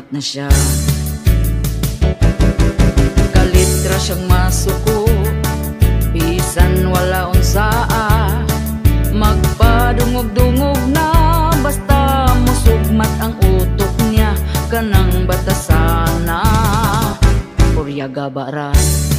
na siya. Kalitra siyang masuko, bisan wala unsaa, magpadungog-dungog na basta musugmat ang utok niya. Kanang batasana Puryaga bara,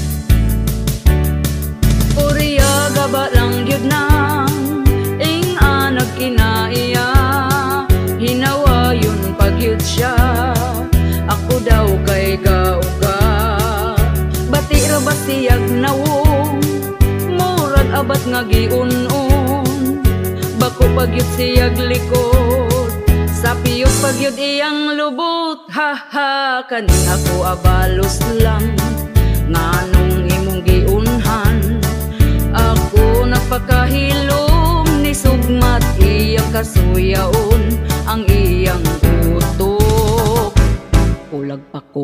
Puryaga ba lang yun nang ing anak kinaiya. Hinawa yun pagyud siya, ako daw kay gauga. Bati ra ba siyag nawong, murag abat nga giun-un. Bako pagyud siyag likod, sa piyot pagyud iyang lubot. Ha ha, kaning ako abalos lang, nganong imong giunhan. Ako napakahilom ni sugmat iyang kasuyaon, ang iyang utok kulag pa ko.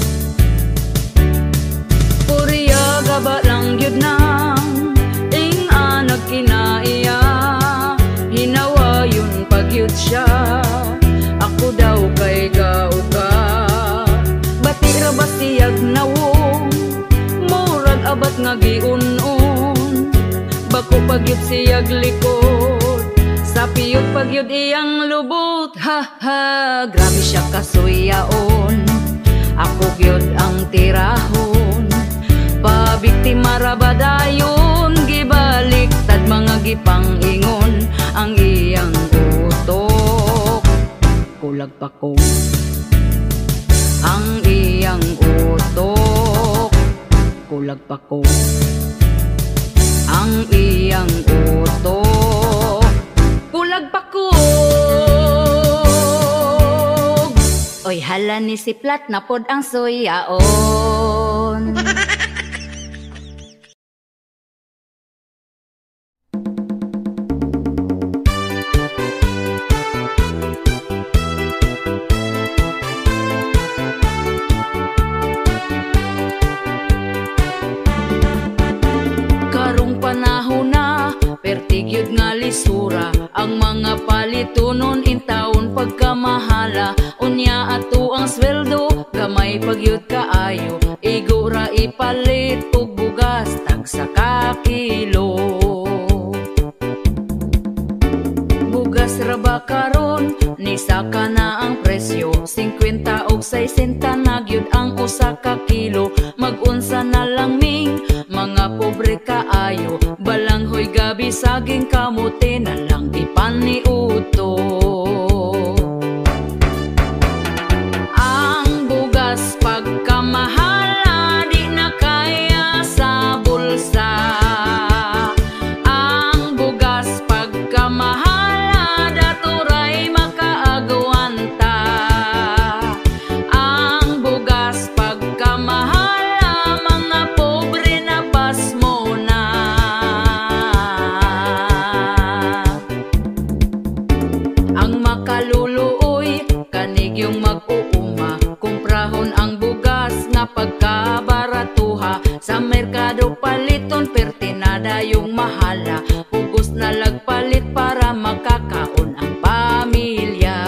Puryaga ba lang yun nang ing anak kinaiya. Hinawa yun pagyud siya, ako daw kay gauga. Bati ra ba siyag nawong, murag abat nga giun-un. Bako pagyud siyag likod, sa piyot pagyud iyang lubot. Ha ha, grabe siya kasuyaon, ako gyud ang tirahon. Pabiktima ra ba dayon, gibaliktad mga gipangingon. Ang iyang utok kulag pa ko, ang iyang utok kulag pa ko, ang iyang utok kulag pa ko. Oy hala ni si Plat na pod ang suyaon. Pertigyod nga lisura, ang mga palitunon in taon pagkamahala. Unya ato ang sweldo, gamay pagyud kaayo. Igura ipalit og bugas, tagsa ka kilo. Bugas ra ba karon, nisaka na ang presyo. 50 og 60 na gyud ang usa ka kilo. Mag-unsa na lang ming mga pobre kaayo, balanghoy gabi saging kamote na lang ipaniuto. Ang bugas pagkamahala, di na kaya sa bulsa. Ang bugas pagkamahala, daturay makaagwanta. Ang bugas pagkamahala, mga pobre na pasmo na. Ang makaluluoy, kanig yung mag-uuma, kumprahon ang bugas nga pagkabaratuha. Sa merkado paliton, pertinada yung mahala. Pugos na lagpalit para makakaon ang pamilya.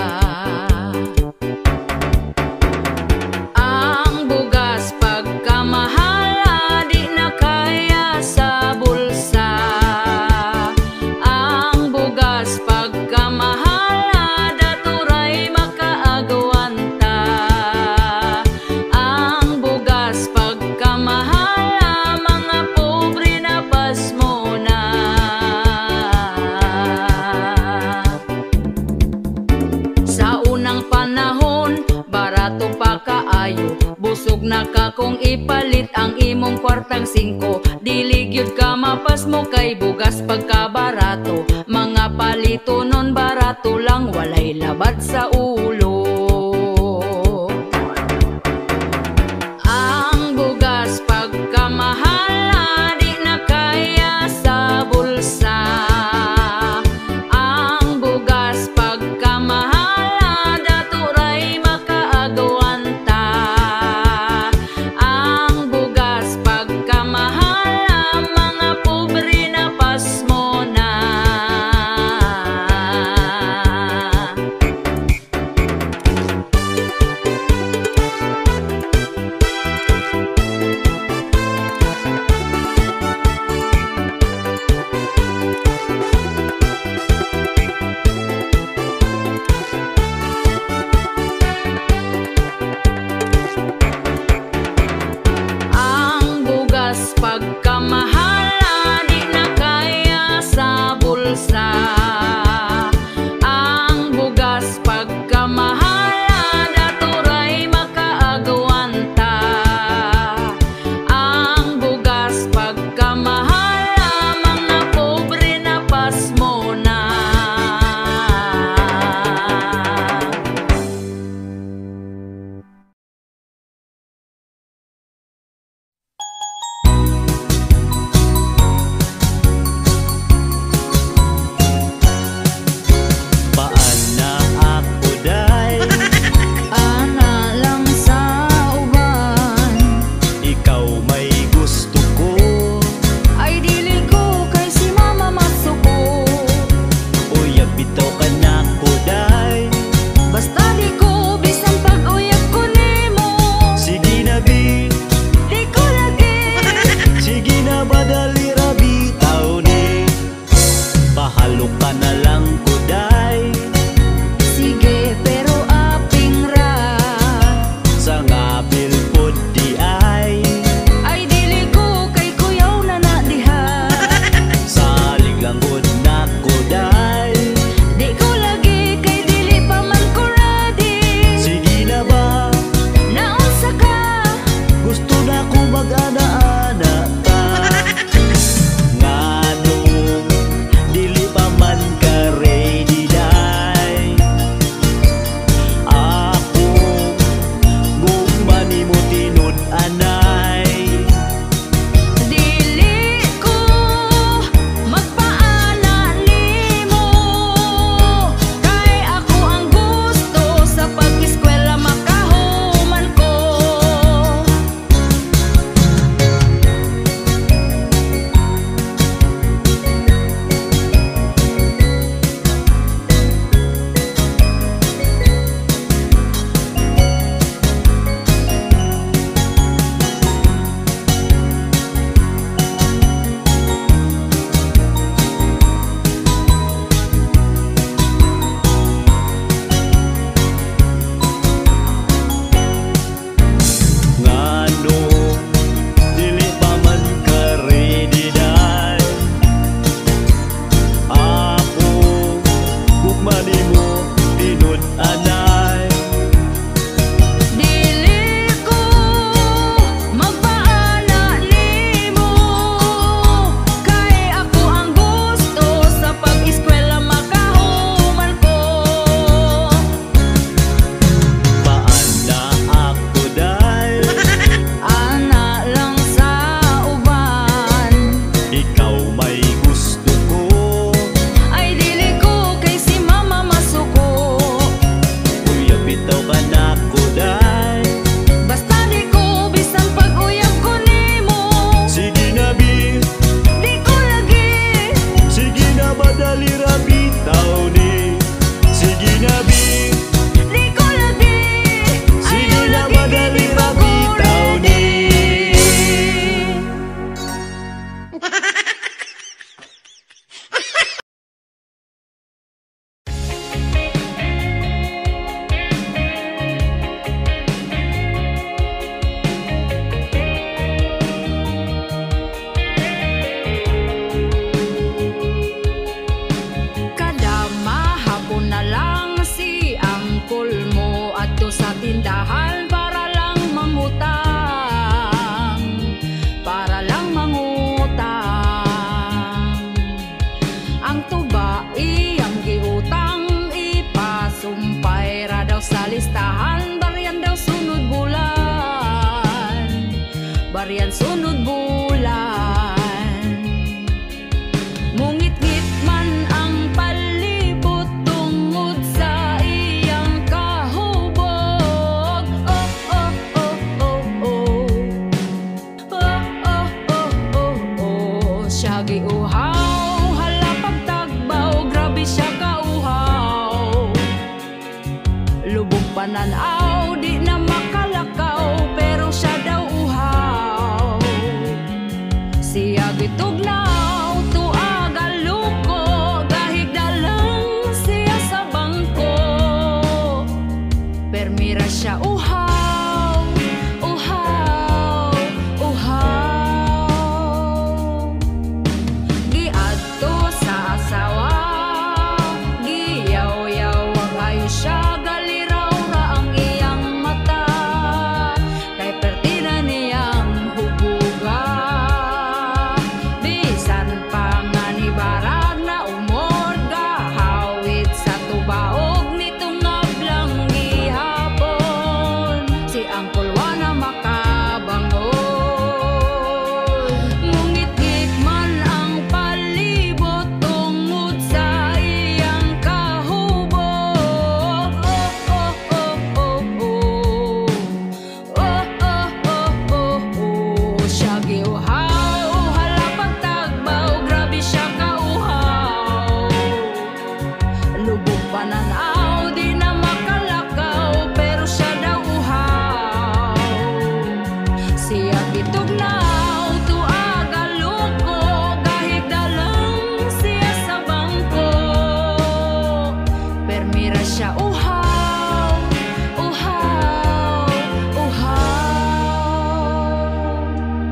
Ang bugas pagkamahala, di na kaya sa bulsa. Ang bugas pagkamahala, daturay makaagwanta. Ang bugas pagkamahala, mga pobre na pasmo na. Sa unang panahon, barato pa kaayo. Busog na ka kung ipalit ang imong kwartang 5. Diligyod ka mapasmo kay bugas pagkabarato. Mga palito nun barato lang, walay labad sa ulo. Ang bugas pagkamahala, di na kaya sa bulsa. Ang bugas pagkamahala, daturay makaagwanta. Ang bugas pagkamahala, mga pobre na pasmo na. Marian sunod bulan. Mungit-ngit man ang palibot tungod sa iyang kahubog. Oh, oh, oh, oh, oh. Oh, oh, oh, oh, oh. Siya giuhaw, hala pagtagbaw, grabe siya kauhaw. Lubog pananaw, di na makalakaw, pero siya daw uhaw. Siya gitugnaw, tuag aluko, gahigdalang siya sa bangko. Permira siya uhaw, uhaw, uhaw. Giadto sa asawa, giyaw-yaw ang ayo siya, galiraw ra ang iyang mata. Kay pertina niyang hubuga, bisan pa nga ni barag na umod, gahawit sa tubaog nitong ngablang gihapon. Si Angkol Juana makabangon. Mungit-ngit man ang palibot tungod sa iyang kahubog. Oh, oh, oh, oh, oh. Oh, oh, oh, oh, oh. Siya giuhaw, hala pagtagbaw, grabe siya kauhaw. Lubog pananaw, di na makalakaw, pero siya daw uhaw. Siya gitugnaw, tuag aluko, gahigdalang siya sa bangko. Permira siya uhaw, uhaw, uhaw.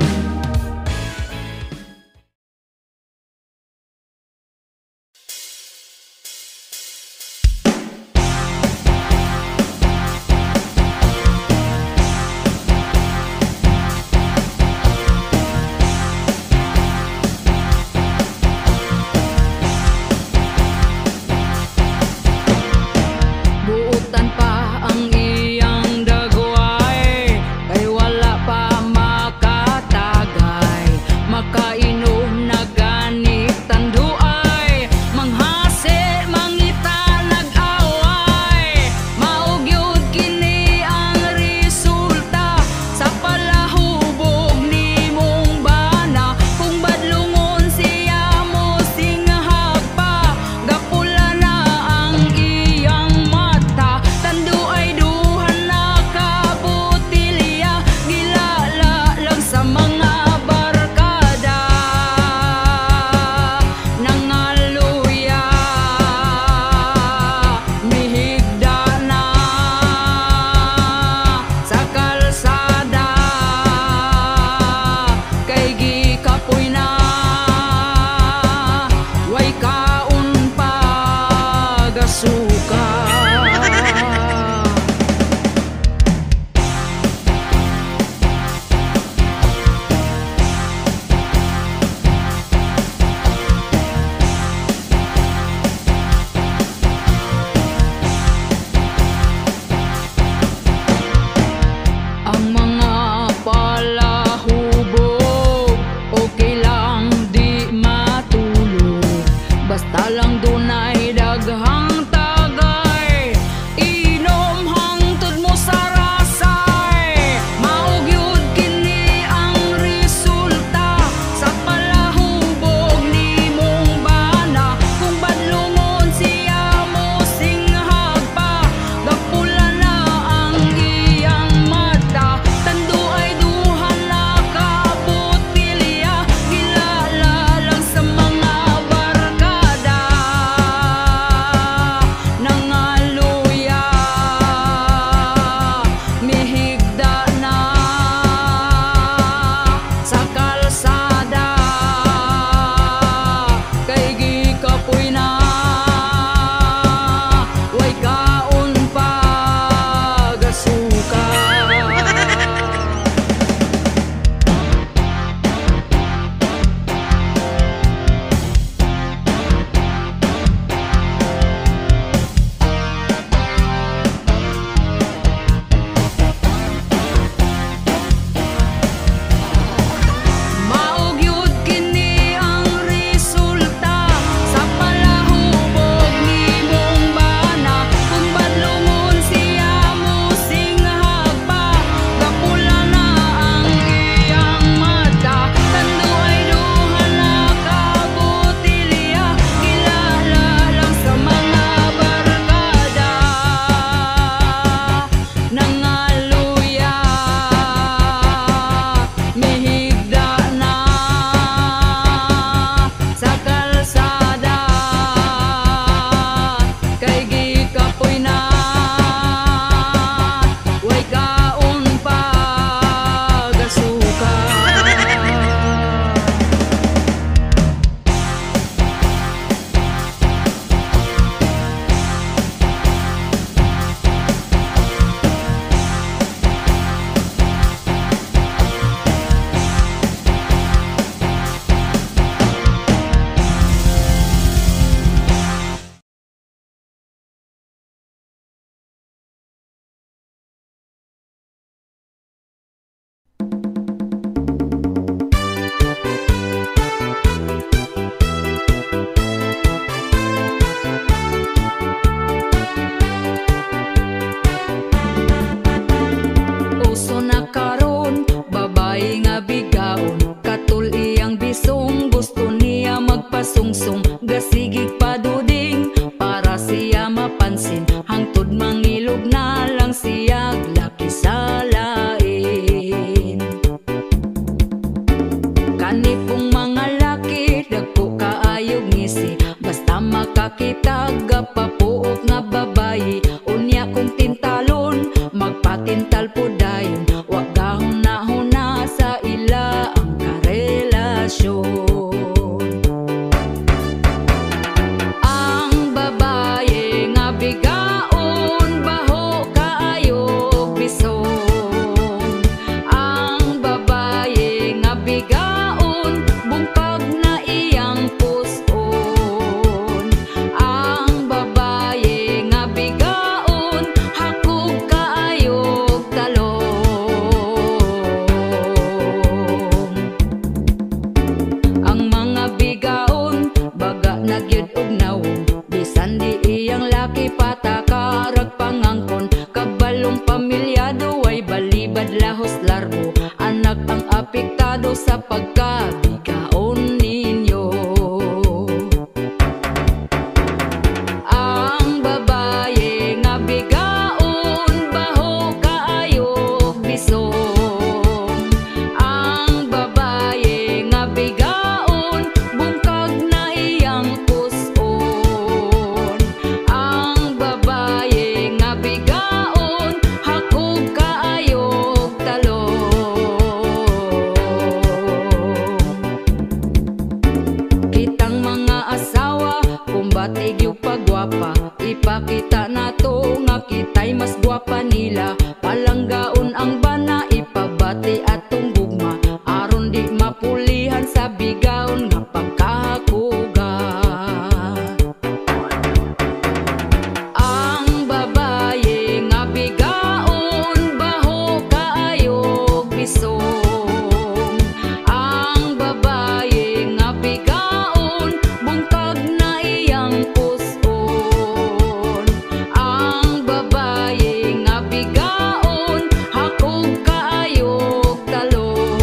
Buutan pa ang iyang dagway, kay wala pa makatagay. Makainom na ganit tanduay, manghase mangita nag-away. Maugyod kini ang resulta sa palahubog nimong bana. Kung badlungon siya mo singhag pa, gapula na ang iyang mata. Tanduay duhan na kabutilya, gilala lang sa mga barkada. Nangaluya, mihigda na sa kalsada, kay gikapoy na, way kaon pa gasuka. Ang mga palahubog, okay lang di matulog, basta lang dunay daghang tagay. Inom hangtod mo sa rasay, maugyod kini ang resulta sa palahubog nimong bana. Kung badlungon siya mo singhag pa, gapula na ang iyang mata. Tanduay duhan na kabutilya, gilala lang sa mga barkada. Nangaluya, mihigda na sa kalsada, kay gikapoy na, way kaon pa gasuka. lahos largo, anak ang apektado sa pagkabigaon ninyo. Ang babaye nga bigaon, baho kaayog bisong. Ang babaye nga bigaon, bungkag na iyang puson. Ang babaye nga bigaon, hakog kaayog talong. Kitang mga asawa, kumbatig yung pagwapa, ipakita na to nga kita'y mas gwapa nila. Palanggaon ang bana, ipabati atong gugma, aron di mapulihan sa bigaon nga pagkahakuga. Ang babaye nga bigaon, baho kaayog bisong. Ang babaye nga bigaon, bungkag na iyang puson. Ang babaye nga bigaon, hakog kaayog talong.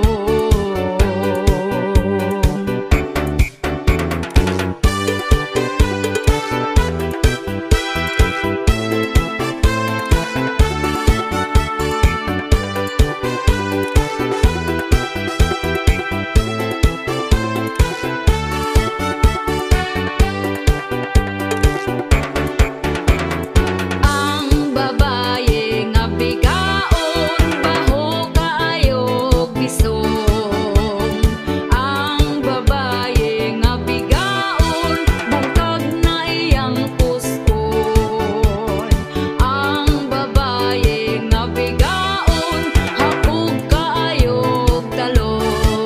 Ang babaye nga bigaon, baho kaayog bisong. Ang babaye nga bigaon, bungkag na iyang puson. Ang babaye nga bigaon, hakog kaayog talong.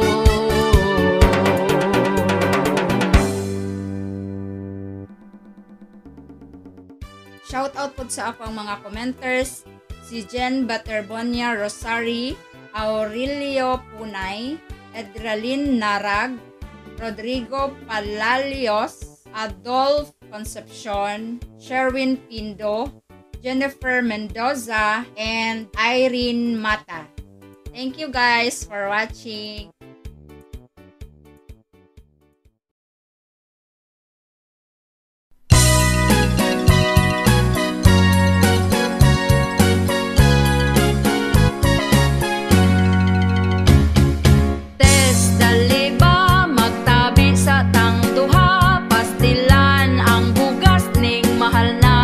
Shout out po sa akong mga commenters, si Jen Baterbonia Rosari, Aurelio Punay, Edralin Narag, Rodrigo Palalios, Adolf Concepcion, Sherwin Pindo, Jennifer Mendoza, and Irene Mata. Thank you guys for watching. Tes dali ba magtabi sa tang duha, pastilan ang bugas ning mahal na.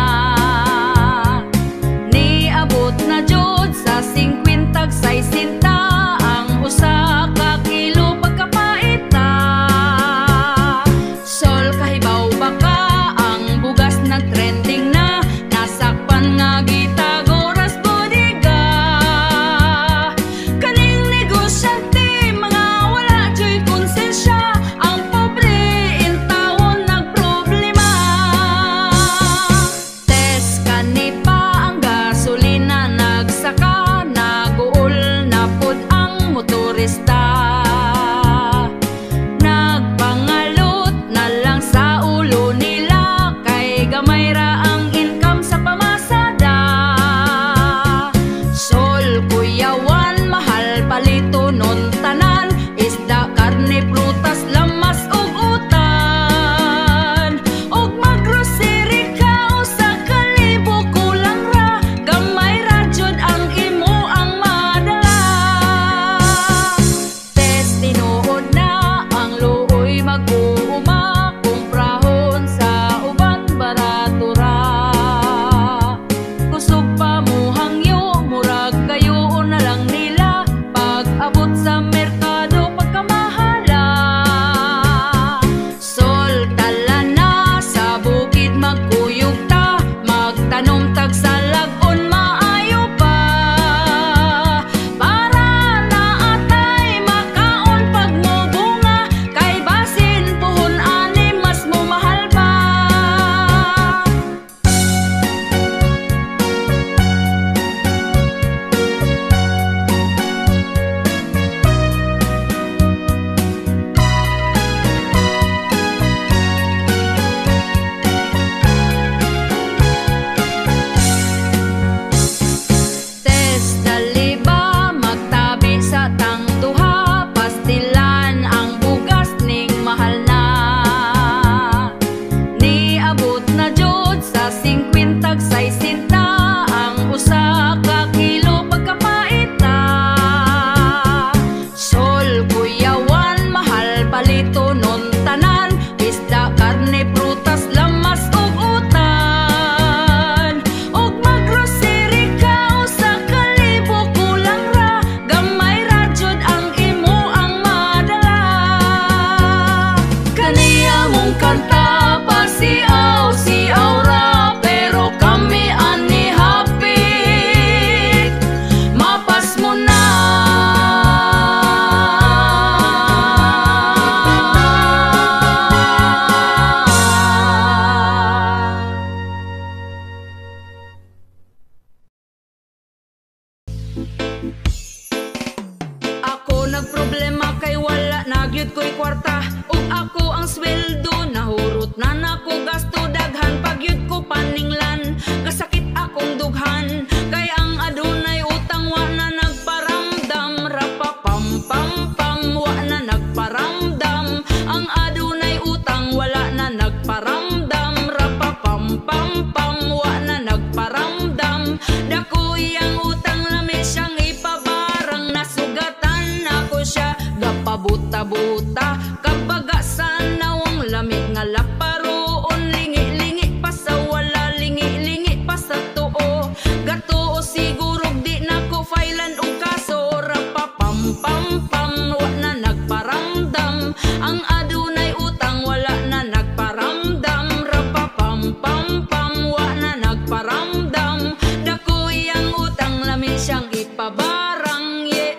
Niabot na jud sa 50 60 ang usa ka gyud ko'y kwarta ug ako ang sweldo, nahurot na nako gasto daghan pagyud ko paninglan, kasakit akong dughan kay ang adunay utang wa na nagparamdam, rapapam pam pam wa na nagparamdam, ang adunay utang wala na nagparamdam, rapapam pam pam wa na nagparamdam, dako iyang utang lami siyang ipabarang, nasugatan ako siya gapabuta-buta kabaga sa nawang lami nga laparoon, lingi-lingi pa sa wala, lingi-lingi pa sa tuo, gato siguro di nako failan og kaso, rapapam pam pam wa na nagparamdam, ang adunay utang wala na nagparamdam, rapapam pam pam wa na nagparamdam, dako iyang utang lami siyang ipabarang, yeah,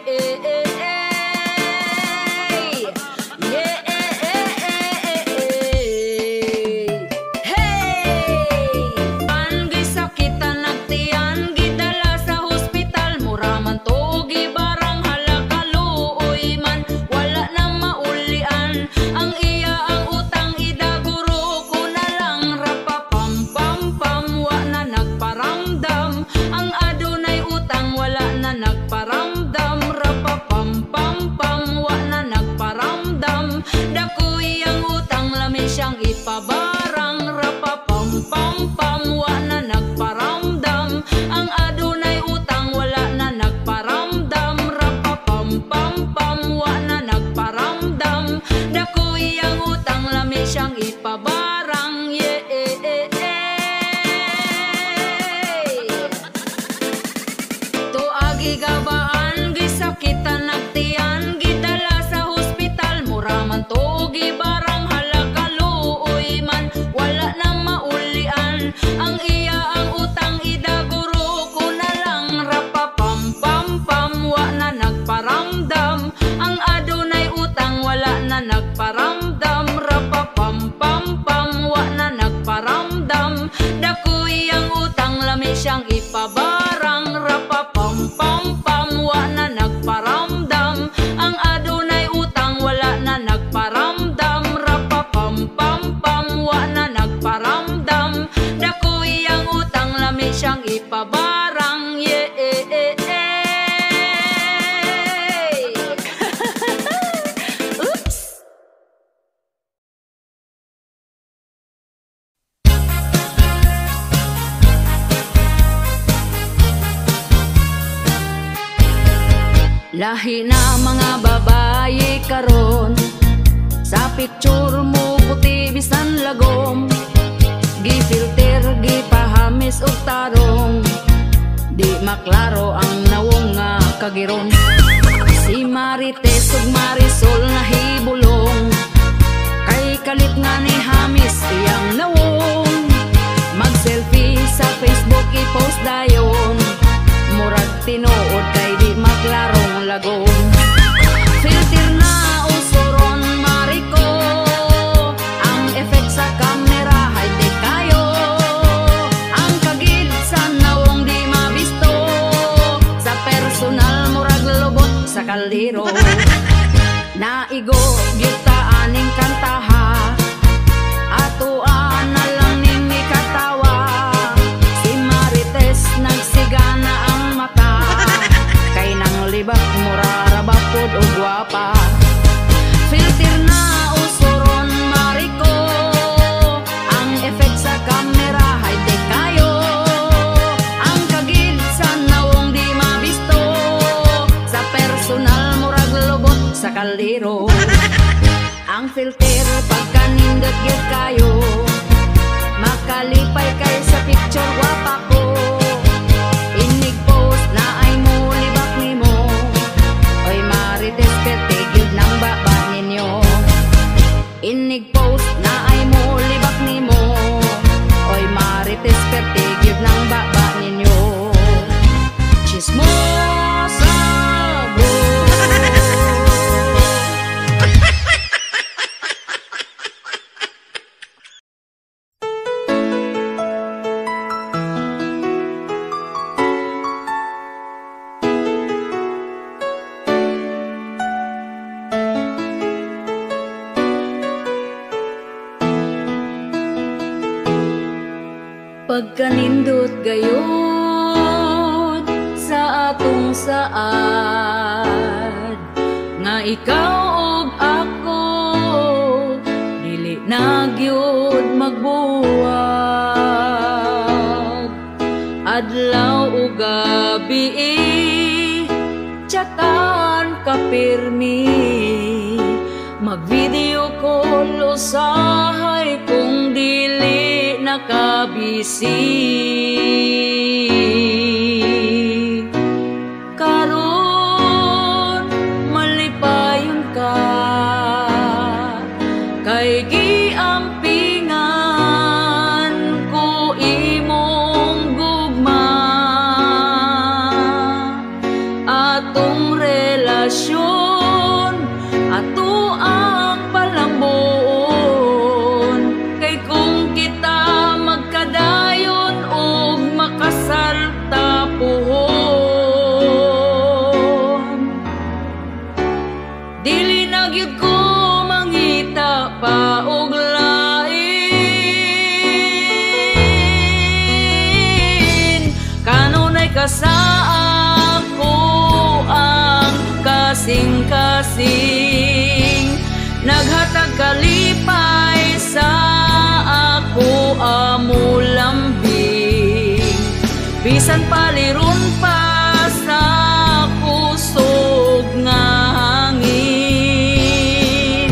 ipabarang, rapapam pam pam wa na nagparamdam, ang adunay utang wala na nagparamdam, rapapam pam pam wa na nagparamdam, dako iyang utang lami siyang ipabarang, yeah. Tuagi gabaan gisakitan nagtian, gidala sa hospital muraman to gibarang, wala na maulian, ang iya ang utang idaguro ko na lang, rapapam pam pam wa na nagparamdam, ang adunay utang wala na nagparamdam, rapapam pam pam wa na nagparamdam, dako iyang utang lami siyang ipabarang, rapapam pam pam wa na nagparamdam, ang adunay utang wala na nagparamdam, rapapam pam pam wa na nagparamdam, dako iyang utang lami siyang ipabarang, yeah. Oops. Lahi na mga babaye karon, sa picture mo puti bisan lagom, gifilter gipahamis og tarong, di maklaro ang nawong nga kagiron, si Marites ug Marisol nga hibulong, kay kalit nga ni hamis iyang nawong, mag-selfie sa Facebook i-post dayon, murag tinuod kay di maklarong lagom, filter na usuron mariko, ang effect sa camera high-tech kayo, ang kagid sa nawong di mabisto, sa personal murag lubot sa kaldero, naigo gyuta aning kantaha, atuan na lang ning ikatawa, si Marites nagsigana ang mata, kay nang libak murarabak pod og gwapa, filter na usuron mariko, ang effect sa camera high-tech kayo, ang kagid sa nawong di mabisto, sa personal murag lubot sa kaldero, ang filter pagkanindot gyud kayo, makalipay kay sa picture gwapa ko, inig post na ay mo libak nimo, oy Marites perte gyud nang baba ninyo, inig post na ay mo libak nimo, oy Marites perte gyud nang baba ninyo, chismosa bro. kanindot gayud sa atong saad, nga ikaw ug ako dili na gyud magbuwag. Adlaw ug gabi chatan ka pirmi, mag-video call usahay kung dili nakabisi. Karon malipayon ka kay giampingan ko imong gugma. Atong relasyon ato ang palambon, kay kung kita magkadayon og makasal tapuhon, dili na gyud ko mangita pa og lain. Kanunay ka sa ako ang kasing-kasing, naghatag kalipay sa ako amo lambing, bisan paliron pa sa kusog nga hangin.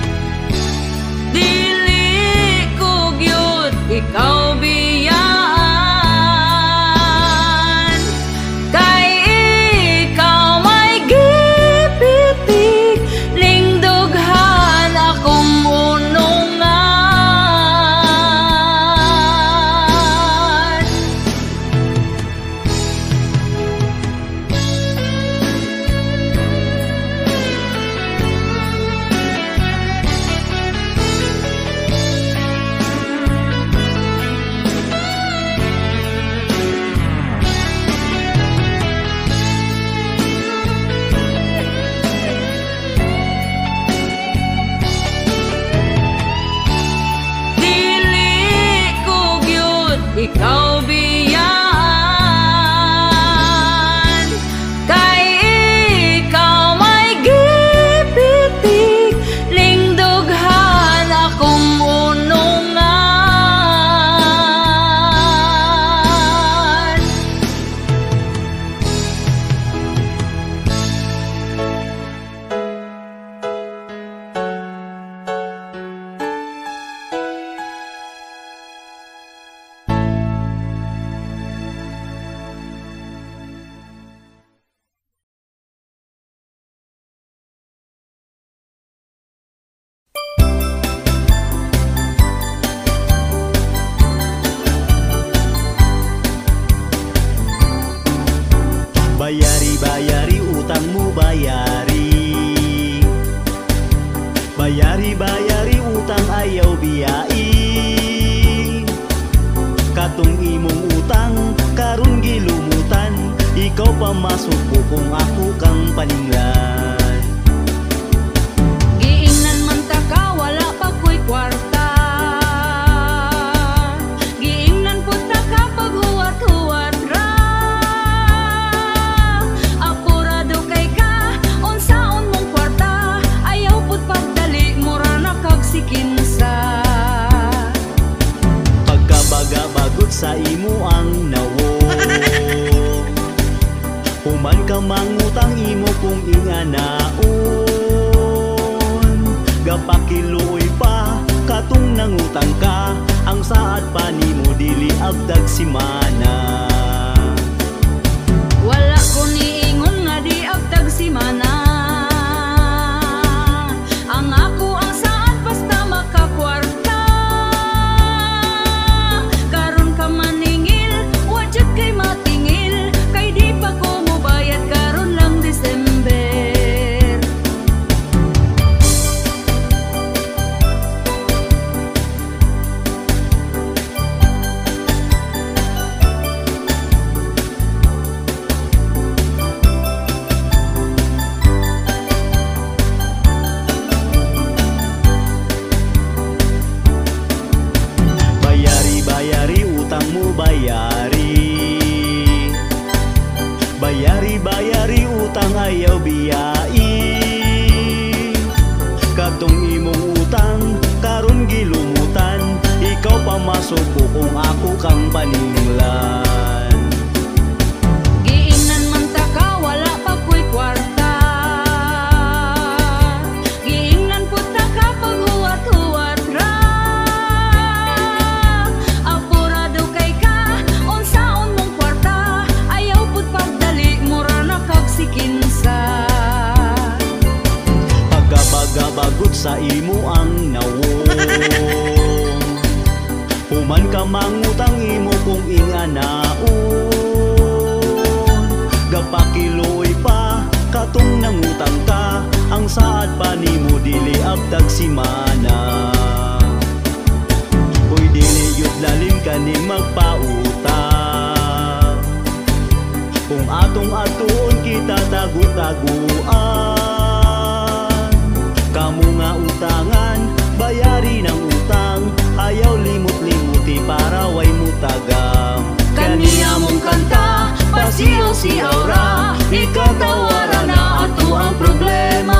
Dili ko gyud ikaw biyaan, kay ikaw may gipitik lingdughan akong unungan. Dili ko gyud ikaw biyaan, kay ikaw may gipitik lingdughan akong unungan. Bayari utangmu bayari, bayari utang ayaw biyai. Katong imong utang karon gilumutan, ikaw pamasok ko kung ako kang paninglan. Giingnan man ta ka wala pa ko'y kwarta, giingnan pud ta ka paghuwat-huwat ra. Apurado kay ka unsaon mong kwarta, ayaw pud pagdali mura na kag sikinsa. Pagkabaga-bagot sa imo ang nawo, human ka mangutang imo kung inganaon. Gapakiluoy pa katong nangutang ka, ang saad pa nimo dili abdag simana. Wala ko niingon nga di abdag simana, ang ako ang saan basta makakwarta. Karon ka maningil, wajud kay matingil, kay di pa ko mobayad karon lang December. iyai. Katong imong utang karon gilumutan, ikaw pa masuko kung ako kang paninglan. Giingnan man ta ka wala pa ko'y kwarta, giingnan pud ta ka pag huwat-huwat ra. Apurado kay ka unsaon mong kwarta, ayaw pud pagdali mura na kag sikinsa. Pagkabaga-bagot sa imo ang nawong, human ka mangutang imo kung inganaon. Gapakiloy pa katong nangutang ka, ang saad pa nimo dili abtag simana. Uy dili yun lalim ka ni magpautang, kung atong atuon kita tagu-taguan. Kamu nga utangan, bayari ng utang, ayaw limot-limuti para way mutagam. Kaniya mong kanta, pasiyaw-siyaw ra, ikatawaran na ato ang problema.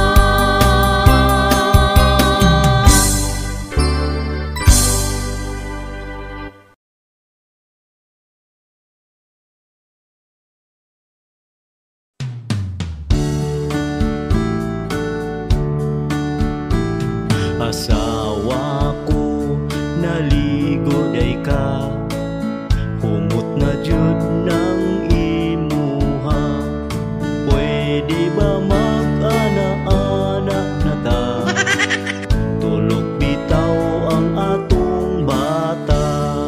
Asawa ko, naligo day ka, humot na jud ng imuha. Pwede ba mag-ana-anak na ta? Tulog bitaw ang atong bata.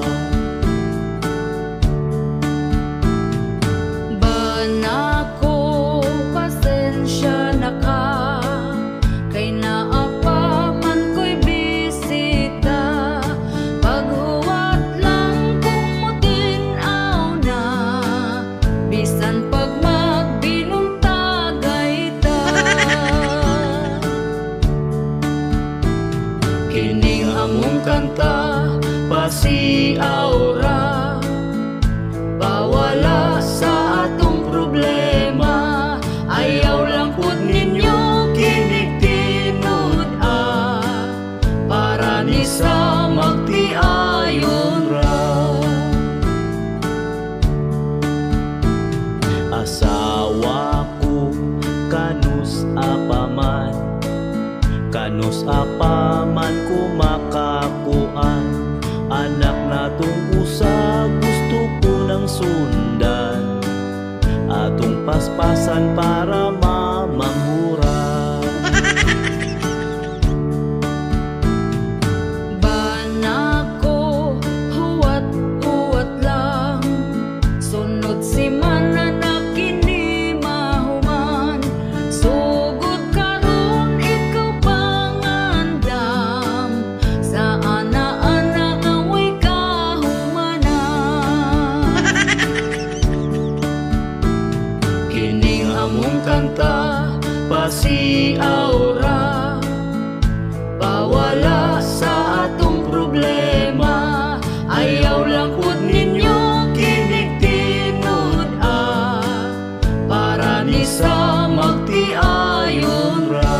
Banako, pasensya na ka, kay naapa man ko'y bisita. Paghuwat lang kung mutinaw na, bisan pag magbinuntagay ta. Kining among kanta, pasiaw ra, bawala sa atong problema. Ayaw lang pud ninyo kinig-tinud para ni sa magtiayon ra. Asawa ko, kanus apaman, kanus apaman kumakakuan. Anak natong usa gusto ko nang sundan, atong paspasan para mamangura. Banako, huwat-huwat lang, sunod si mana na kini mahuman. Sugod karon ikaw pangandam, sa ana-ana nga way kahumanan. Kining among kanta, pasiaw ra, bawala sa atong problema. Ayaw lang pud ninyo kinig-tinud para ni sa magtiayon ra.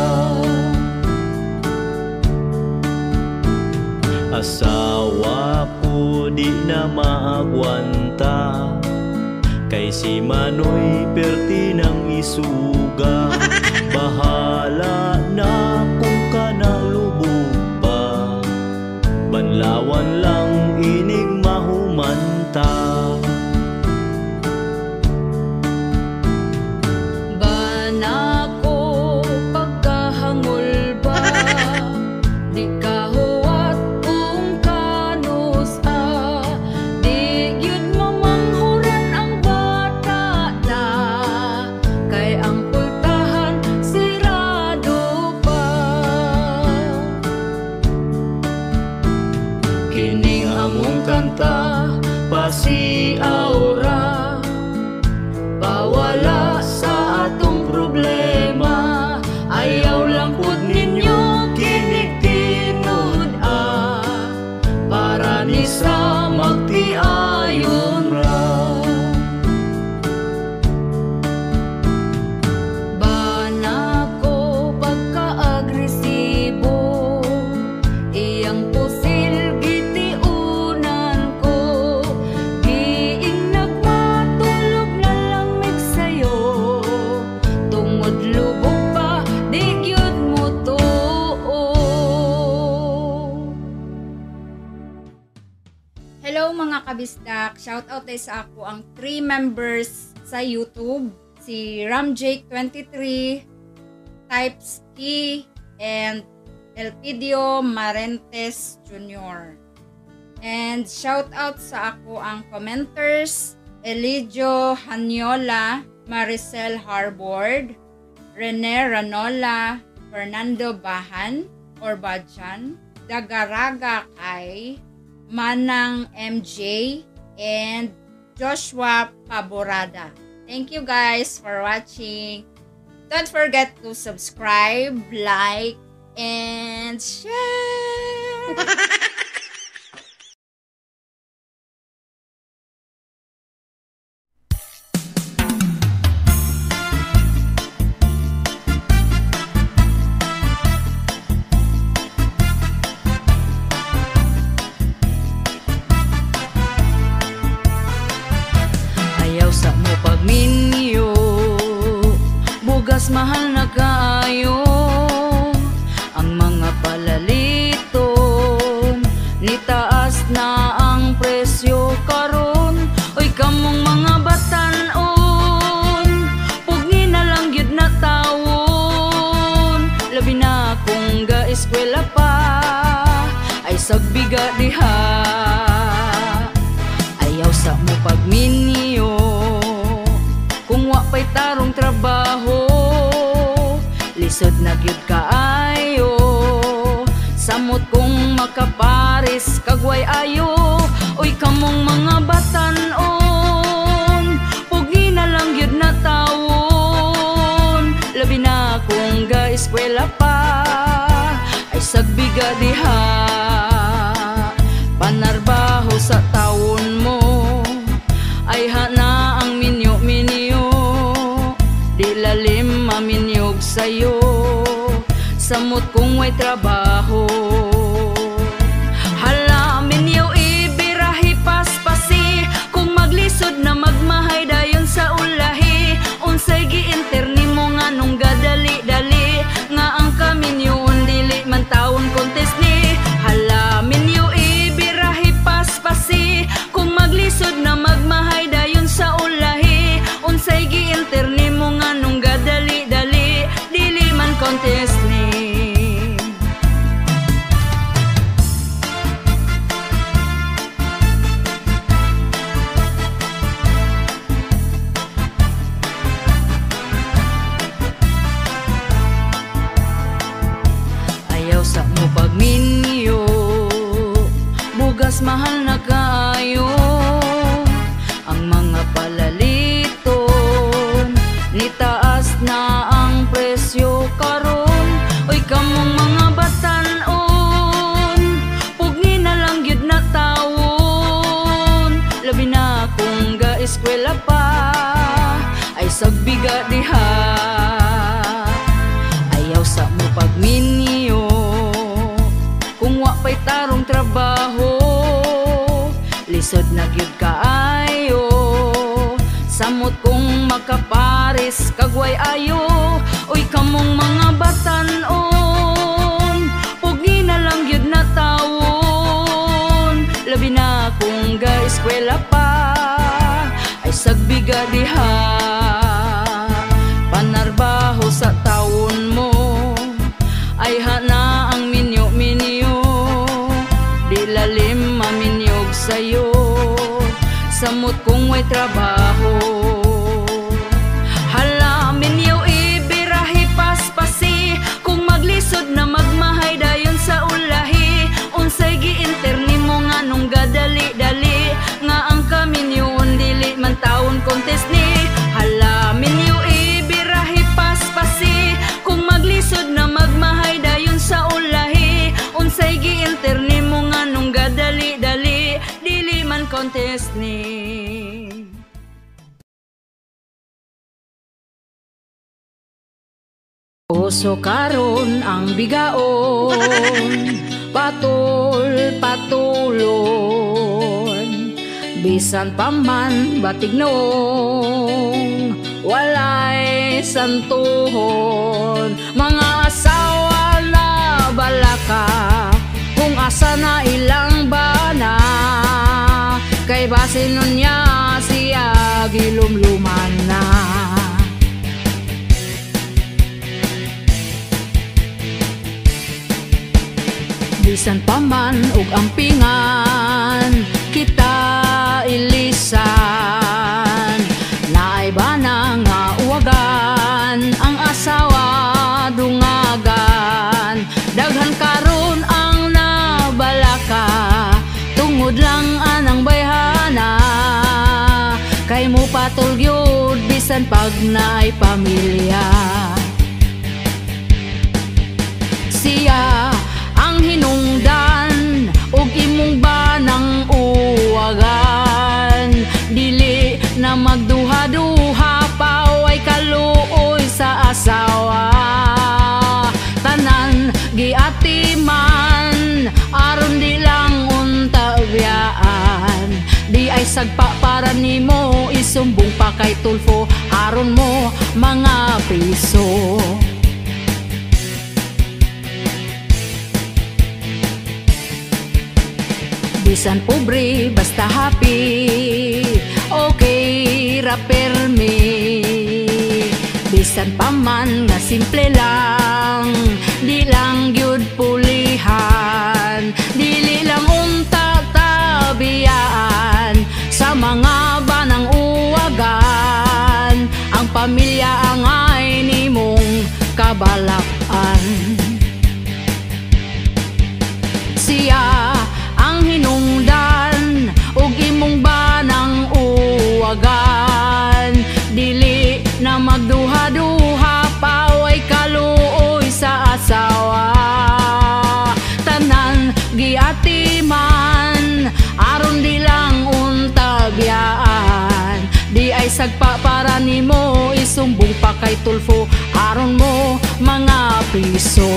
Asawa ko di na maagwanta, kay si Manoy perti ng isuga. Bahala na kung ka nalubog pa, banlawan lang inig mahumanta. Banako, pagkahangol ba, di ka huwat kung kanus di gyud mamanghuran ang bata da, kay ang pultahan bangod lubog pa di gyud mo tuo. Hello mga kabisdak, shout out tayo sa ako ang 3 members sa YouTube, si Ramjake23, Types Key, and Elpidio Marentes Jr. And shout out sa ako ang commenters, Elijo Hanyola, Maricel Harbord, Rene Ranola, Fernando Bahan or Badjan, Dagaraga Kai, Manang MJ, and Joshua Paborada. Thank you guys for watching. Don't forget to subscribe, like, and share. Ayaw sa mo pagminyo, bugas mahal na kaayo. Ang mga palaliton, nitaas na ang presyo karon. Oy kamong mga batanon, pugni na lang gyud na tawon. Labi na kung ga-eskwela pa, ay sagbiga diha. Ayaw sa mo pagminyo, kung wa pa'y tarong trabaho, lisod na gyud kaayo. Samot kung makaparis kagway ayo. Oy kamong mga batanon, pugi na lang gyud na tawon. Labi na kung ga-eskwela pa, ay sagbiga diha. Panarbaho sa taon mo, ay hana ang minyo-minyo. Di lalim maminyog sa'yo, samot kung may trabaho. Hala minyo ibirahi paspasi, kung maglisod na magmahay dayon sa ulahi. Unsay giinterni mo nga nung gadali-dali, nga ang kaminyoon dili man taon kontes ni. Hala minyo ibirahi paspasi, kung maglisod na magmahay dayon sa ulahi. Unsay giinterni mo nga nung gadali-dali, dili man contest ni. Ayaw sa mo pagminyo, bugas mahal na kaayo. Ang mga palaliton, nitaas na ang presyo karon. Oy kamong mga batanon, pugni na lang gyud na tawon. Labi na kung ga-eskwela pa, ay sagbiga diha. Ayaw sa mo pagminyo, kung wa pa'y tarong trabaho, lisod na gyud kaayo. Samot kung makaparis kagway ayo. Oy kamong mga batanon, pugi na lang gyud na tawon. Labi na kung ga-eskwela pa, ay sagbiga diha. Panarbaho sa taon mo, ay hana ang minyo-minyo. Di lalim maminyog sa'yo, samot kung may trabaho. Hala minyo ibirahi paspasi, kung maglisod na magmahay dayon sa ulahi. Unsay giinterni mo nga nung gadali-dali, nga ang kaminyoon dili man taon kontes ni. Hala minyo ibirahi paspasi, kung maglisod na magmahay dayon sa ulahi. Unsay giinterni mo nga nung gadali-dali, dili man contest ni. Puso karon ang bigaon, patol-patulon. Bisan pa man batig noong walay santuhon. Mga asawa na balaka, kung asa na ilang bana, kay basin nun niya siya gilumluman na. Bisan pa man ug ampingan kita ilisan, naay bana nga uwagan ang asawa dungagan. Daghan karon ang nabalaka, tungod lang anang bayhana, kay mo patulgyod bisan pag naay pamilya. Siya ang hinungdan ug imong banang uwagan, dili na magduha-duha paway kaluoy sa asawa. Tanan giatiman aron di lang unta biyaan, di ay sagpa para nimo isumbong pa kay Tulfo aron mo mga piso. Bisan pobre basta happy, okay ra permi. Bisan pa man nga simple lang, di lang gyud pulihan, dili lang unta tabiyaan sa mga banang uwagan. Ang pamilya angay nimong kabalakan. Siya ang hinungdan ug imong banang uwagan, dili na magduha-duha paway kaluoy sa asawa. Tanan giatiman aron di lang unta biyaan, di ay sagpa para nimo isumbong pa kay Tulfo aron mo mga piso.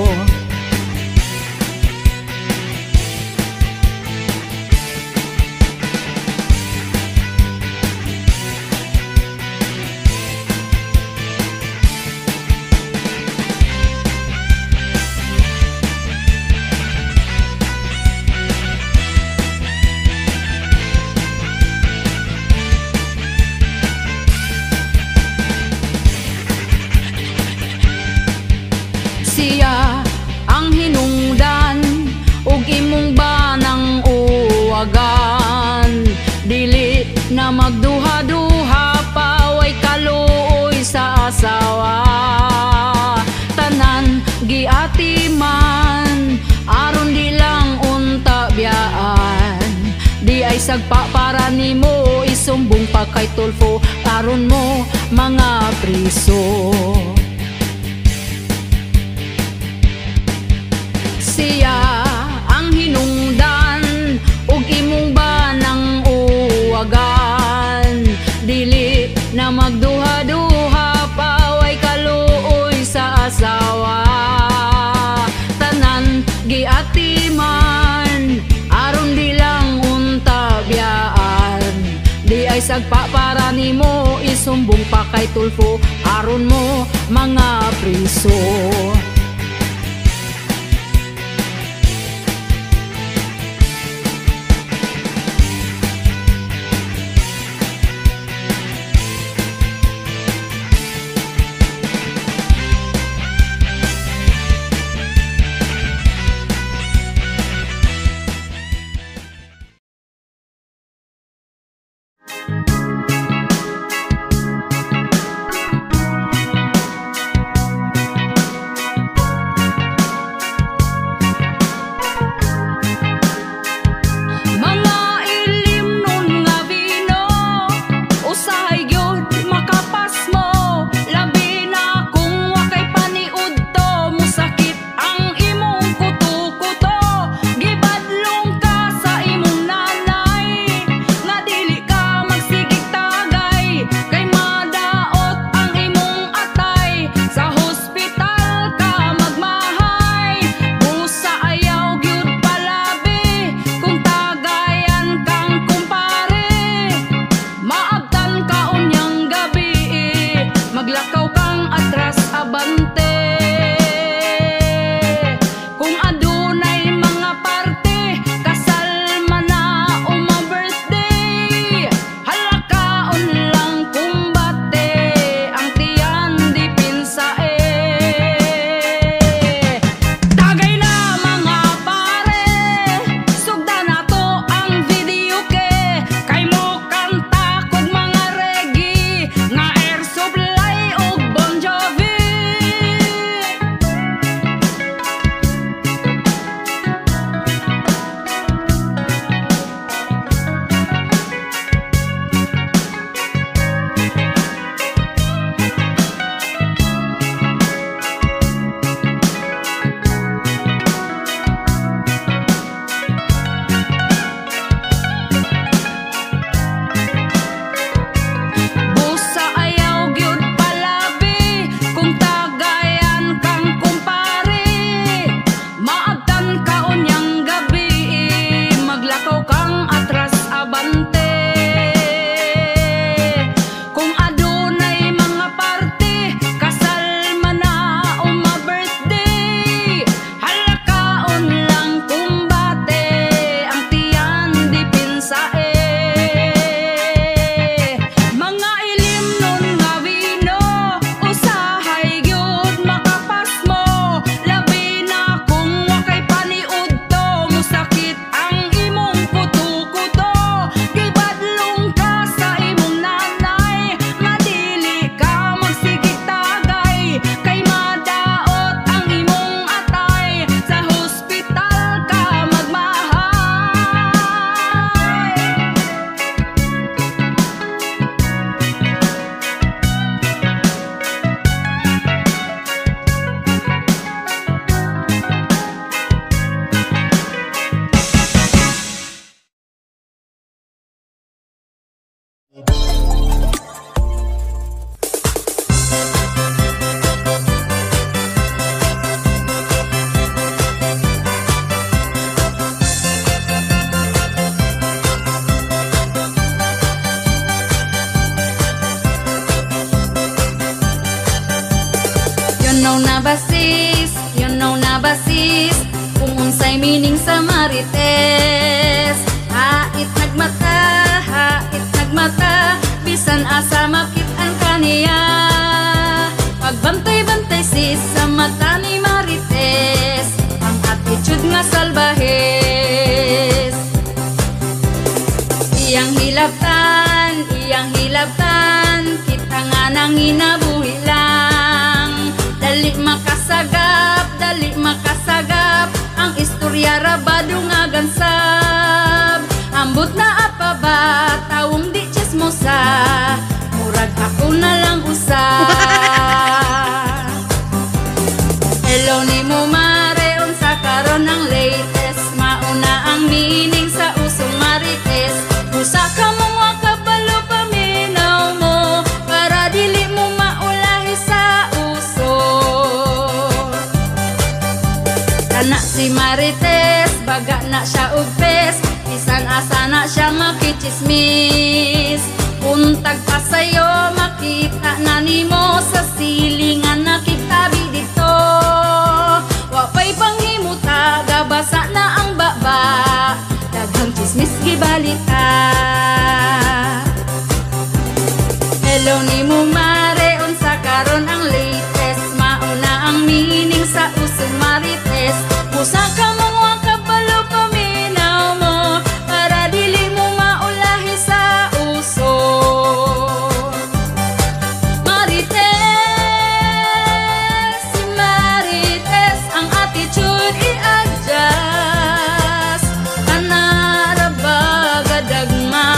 Siya ang hinungdan ug imong banang uwagan, dili na magduha-duha paway kaluoy sa asawa. Tanan giatiman aron di lang unta biyaan, di ay sagpa para nimo isumbong pa kay Tulfo aron mo mga priso. Siya ang hinungdan ug imong banang uwagan, dili na magduha-duha paway kaluoy sa asawa. Tanan giatiman aron di lang unta biyaan, di ay sagpa para nimo isumbong pa kay Tulfo aron mo mga priso. you know na basis, kung unsay meaning sa marites. Hait nagmata, bisan asa makit-an kaniya. Pagbantay-bantay sis sa mata ni marites, ang attitude nga salbahes. Iyang hilabtan, kita nga nang inabuhi lang. Dali makasagap, ang istorya rabado nga gansab. Ambot na apa ba, tawong di chismosa, murag ako na lang usa. Hello ni mo mare, unsa karon ang latest, mauna ang meaning sa usong marites. Usa ka mga kabalo paminaw mo, para dili mo maulahi sa uso. Kana si marites, baga na siya ugpes, bisan asa na siya makichismis. Untag pa sa'yo, makita na nimo sa silingan na kitabi dito. Wapay panghimuta, gabasa na ang baba, daghang chismis gibalita. Hello ni mo mare, unsa karon ang latest, mauna ang meaning sa usong marites. Usa ka mga kabalo paminaw mo, para dili mo maulahi sa uso. Marites, si marites, ang attitude i-adjust. Kanara gadag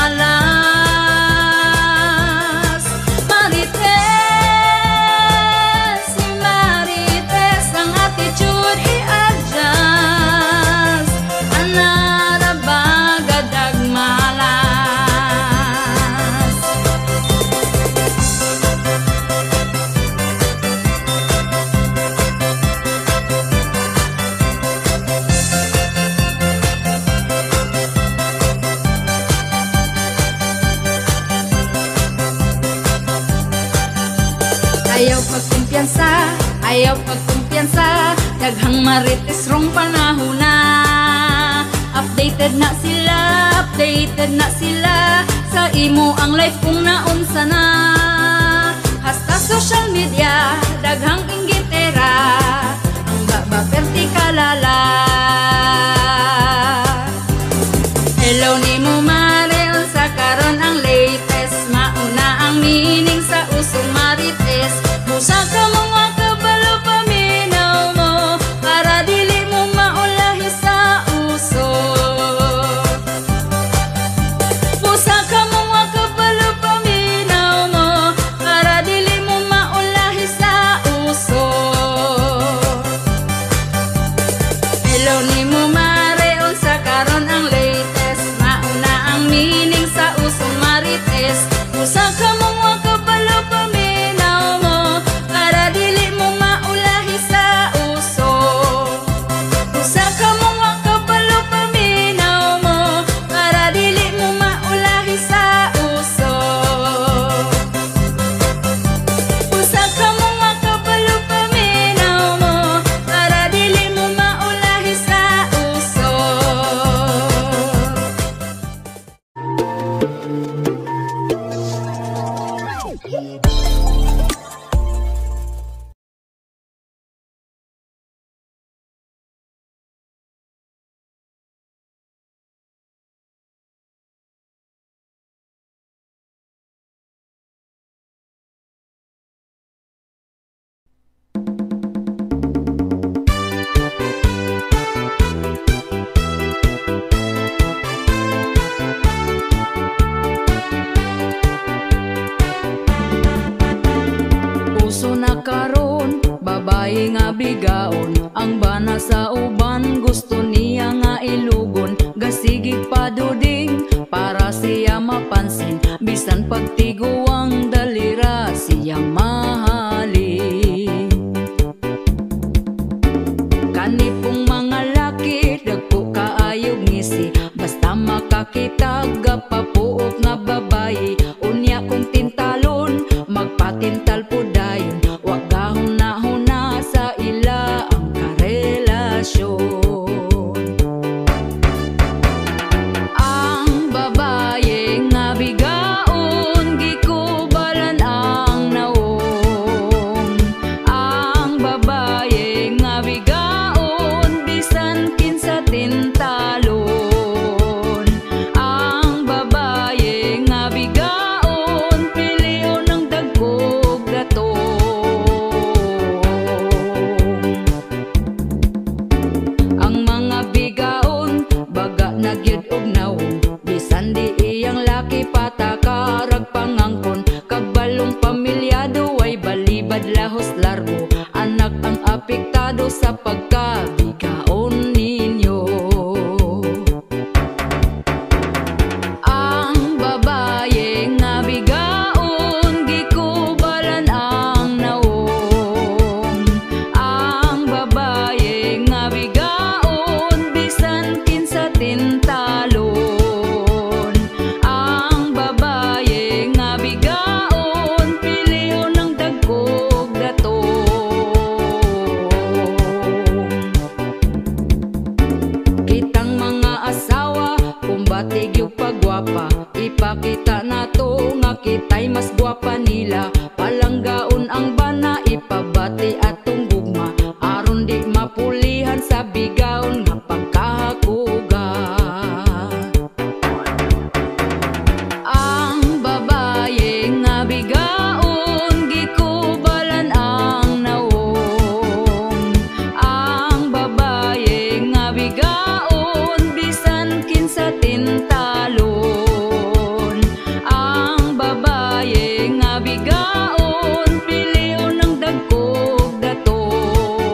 malas. Marites, si marites, ang attitude i-adjust. Kanara gadag malas. Ayaw pagkumpiyansa, daghang marites rong panahon na. Updated na sila, sa imo ang life kung naunsa na. Hasta social media, daghang inggitera, ang baba perti kalala. Hello ni mo mare, unsa karon ang latest, mauna ang meaning sa usong marites. Usa ka mga kabalo paminaw mo, para dili mo maulahi sa uso. Usa ka mga kabalo paminaw mo, para dili mo maulahi sa uso. Hello ni mo mare, unsa karon ang latest, mauna ang meaning sa usong marites. Usa ka mga kabalo paminaw mo, para dili mo maulahi sa uso. Usa ka mga kabalo paminaw mo, para dili mo maulahi sa uso. Usa ka mga kabalo paminaw mo, para dili mo maulahi sa uso. Uso na karon, babae nga bigaon, ang bana sa uban gusto niya nga ilugon. Gasigig paduding para siya mapansin, bisan pagtiguang dalira siyang mahalin. Kanipong mga laki, dagko kaayog ngisi, basta makakitag papuok nga babae. Unya kong tintalon, magpatintal po dayon, wag gahon na sa anak ang apektado sa pagkabigaon ninyo. Ang babaye nga bigaon gikubalan ang naong. Ang babaye nga bigaon bisan kinsa tintalon. Ang babaye nga bigaon piliyon ng dagkog datong. Kitang mga asawa kumbatig yung pagwapa, ipakita nato nga kita'y mas gwapa nila. Palanggaon ang bana ipabati atong gugma, aron di mapulihan sa bigaon nga pagkahakuga. Ang babaye nga bigaon gikubalan ang naong. Ang babaye nga bigaon bisan kinsa tintalon. Ang babaye nga bigaon piliyon ng dagkog datong.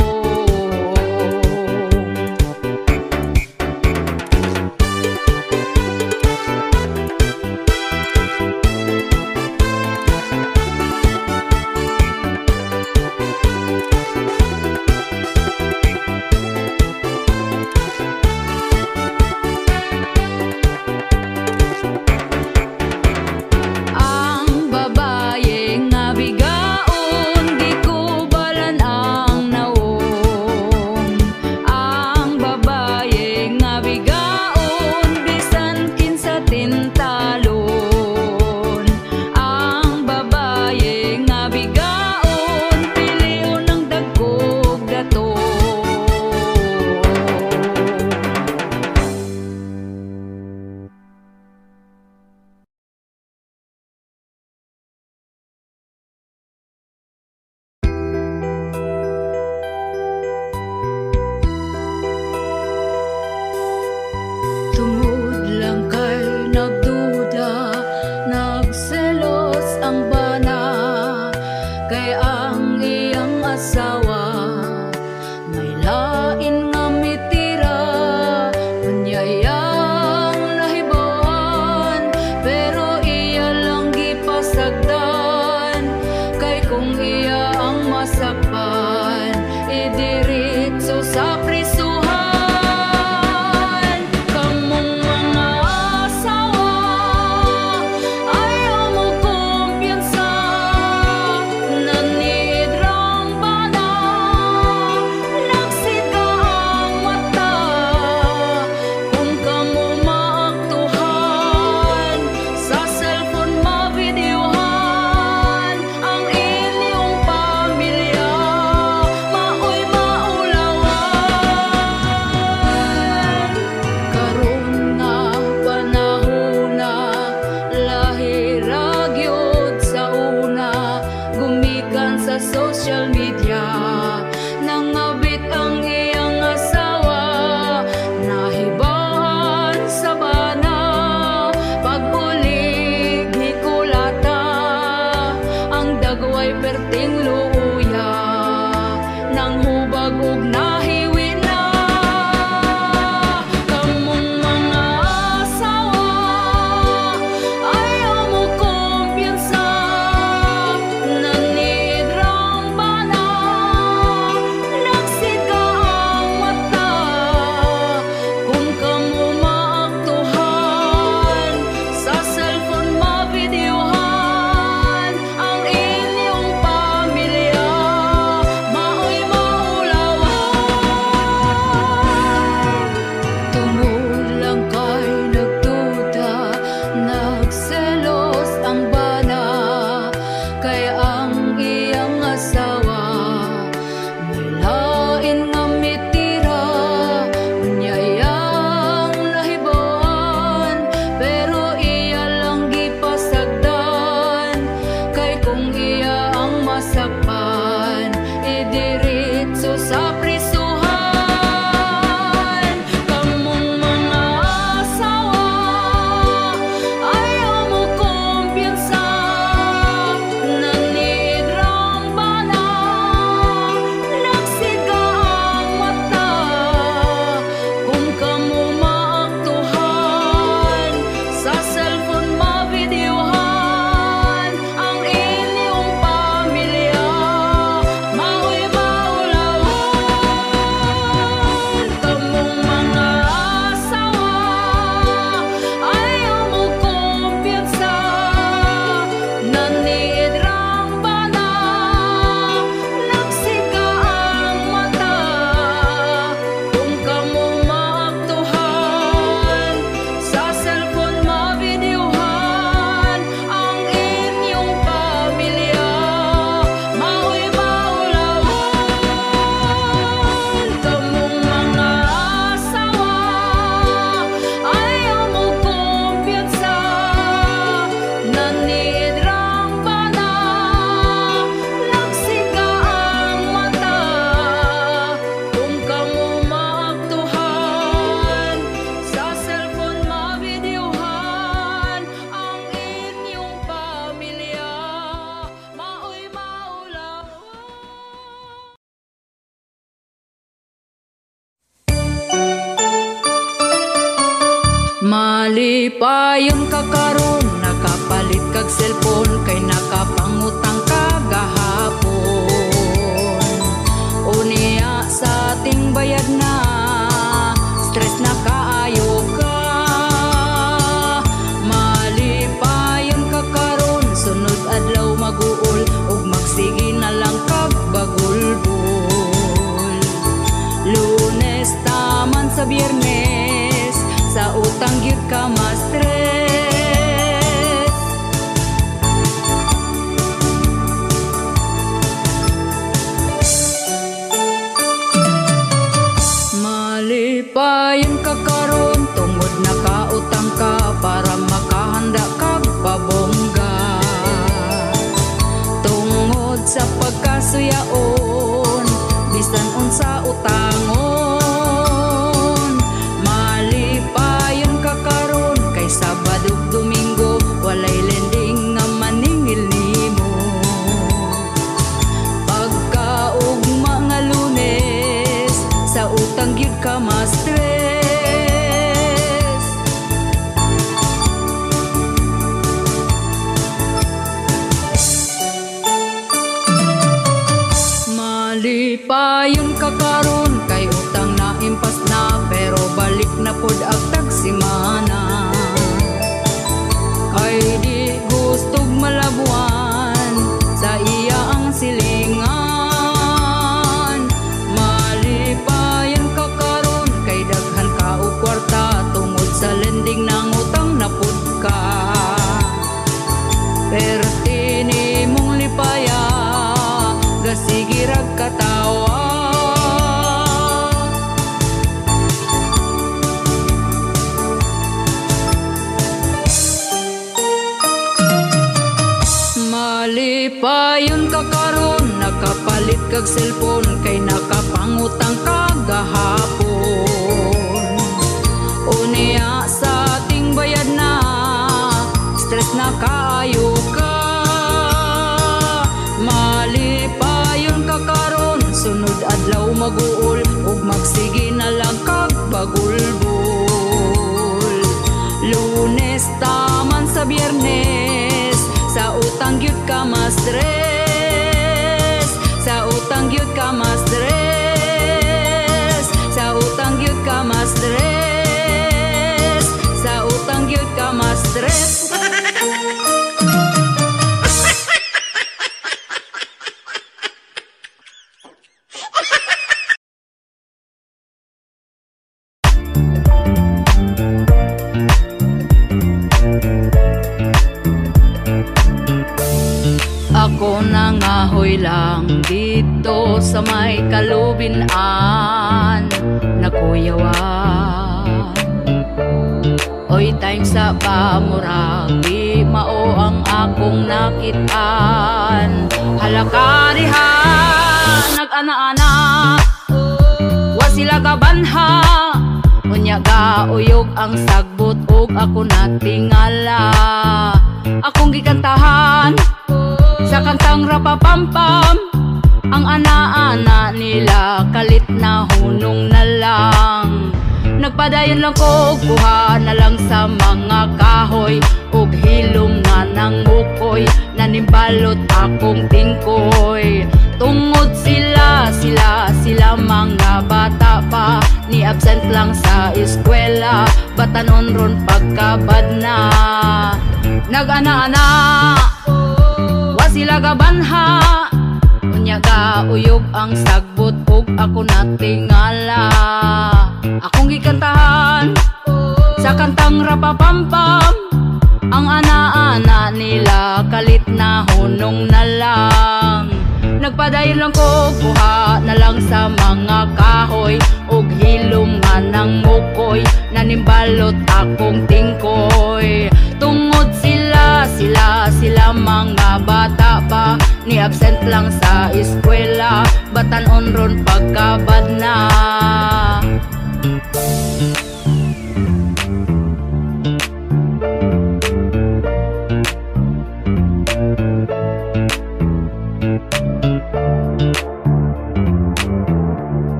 Ang babaye nga bigaon gikubalan ang naong. Ang babaye nga bigaon bisan kinsa tintalon. Ang babaye nga bigaon piliyon ng dagkog datong. Tungod lang kay nagduda, nagselos ang bana, kay ang iyang asawa may lain nga mitira. Unyayang nahibawan, pero iya lang gipasagdan, kay kung iya ang masakpan, idiritso sa prisuhan. Kamong mga asawa, ayaw mo kumpiyansa, nanidrang bana, nagsiga ang mata. Kung kamo maaktuhan, sa cellphone mabideohan ang inyong pamilya, maoy maulawan. Karon nga panahon na, lahi ra gyud sa una, gumikan sa social media. Nangabit ang iyang asawa, nahibahan sa bana, pagbulig hikulata, ang dagway perting luya, nang hubag ug nahiwi na. Kamong mga asawa, ayaw mo kumpiyansa, nanidrang bana, nagsiga ang mata. Kung kamo maaktuhan, sa cellphone mabideohan ang inyong pamilya, maoy maulawan. Malipayon ka karon, nakapalit kag cellphone, kay nakapangutang ka gahapon. Unya sa ating bayad na, stress na kaayo ka. Malipayon ka karon, sunod adlaw maguol, ug magsige na lang kag bagulbol. Lunes taman sa Biyernes, sa utang gyud ka ma-stress. Malipayon ka karon, tungod nakautang ka para makahanda kag pabongga. Tungod sa pagkasuyaon, bisan unsa utangon. Malipayon ka karon, kay Sabado ug Domingo walay lending nga maningil nimo. Pagkaugma nga Lunes, sa utang gyud ka ma-stress. Malipayon ka karon, kay utang na impas na, pero balik na pod agtag simana. Kay di gustog malabuan, sa iya ang silingan. Malipayon ka karon, kay daghan ka og kwarta, tungod sa lending nang utang na pod ka. Perti nimong lipaya, gasige rag katawa. Malipayon ka karon, nakapalit kag cellphone, kay nakapangutang ka gahapon. Unya sa ating bayad na, stress na kaayo ka. Malipayon ka karon, sunod adlaw maguol, ug magsige na lang kag bagulbol. Lunes taman sa Biyernes, sa utang gyud ka ma-stress. Sa utang gyud ka ma-stress. Sa utang gyud ka ma-stress. Sa utang gyud ka ma-stress. Ako nangahoy lang dito sa may kalubinan na kuyawan. Oy time sa pamurag, di mao ang akong nakitaan. Halaka diha, nag-ana-ana, wa sila kabanha. Unya gauyog ang sagbot ug ako natingala. Akong gikantahan sa kantang rapapampam, ang ana-ana nila kalit na hunong na lang. Nagpadayon lang ko, kuha na lang sa mga kahoy, ug hilom nga ng ukoy, nanimbalot akong tingkoy. Tungod sila mga bata pa, ni absent lang sa eskwela, batanon ron pagkabad na. Nag-ana-ana, sila gabanha, unya gauyog ang sagbot ug ako natingala. Akong gikantahan sa kantang rapapampam, ang ana-ana nila kalit na hunong na lang. Nagpadayon lang ko, kuha na lang sa mga kahoy, ug hilom nga ng mukoy, nanimbalot akong tingkoy. Tungod sila mga bata pa, ni absent lang sa eskwela, batanon ron pagkabad na.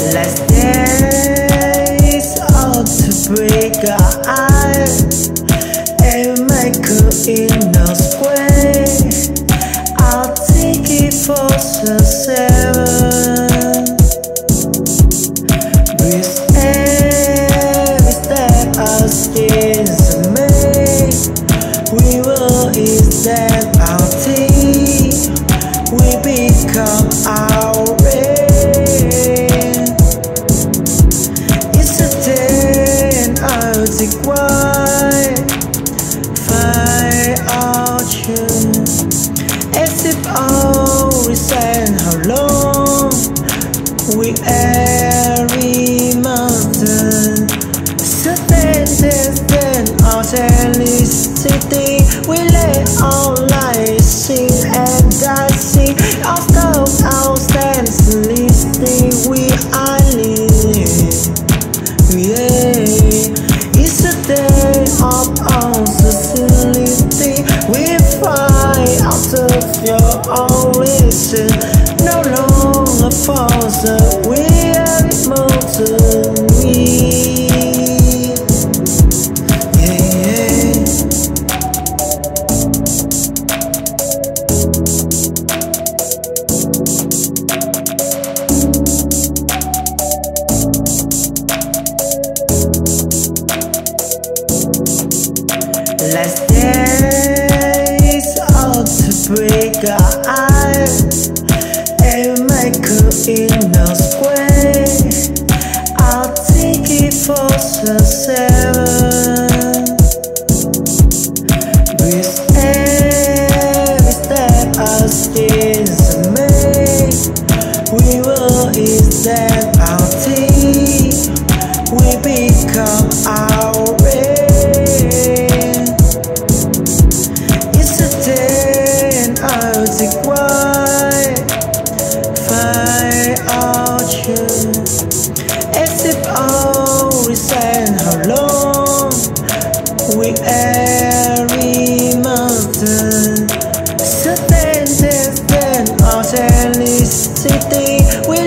Last days of the break I and Michael in the square. I'll take it for the 7. With every step I is made, we will is that our team. We become our rain. It's a ten Arctic wine. Find out you. As if always and how long we every mountain. So then our city we lay our lives sing and dancing. Our stars, our stands listening. We are living. Yeah, it's a day of our society. We fly out of your origin. No longer false, we are immortal. Last days of the break I and Michael in the square. I'll take it for the 7. With every step I is made, we will is that our team. We become our rain. Arctic wine. Find out you. As if always and how long we every mountain. So then our city we